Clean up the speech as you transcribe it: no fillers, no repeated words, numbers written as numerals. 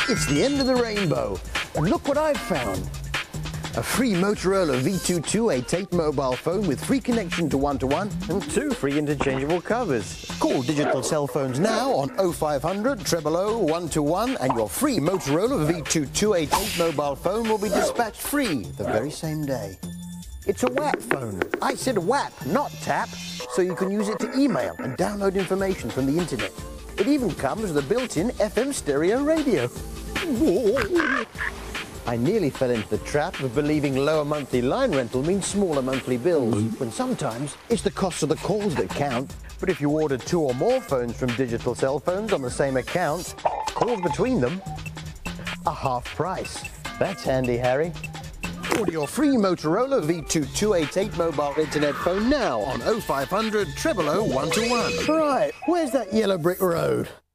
It's the end of the rainbow. And look what I've found. A free Motorola V2288 mobile phone with free connection to one-to-one and 2 free interchangeable covers. Call digital cell phones now on 0500 000 121 and your free Motorola V2288 mobile phone will be dispatched free the very same day. It's a WAP phone. I said WAP, not tap, so you can use it to email and download information from the internet. It even comes with a built-in FM stereo radio. I nearly fell into the trap of believing lower monthly line rental means smaller monthly bills, when sometimes it's the cost of the calls that count. But if you order 2 or more phones from digital cell phones on the same account, calls between them are half price. That's handy, Harry. Order your free Motorola V2288 mobile internet phone now on 0500 000 121. Right, where's that yellow brick road?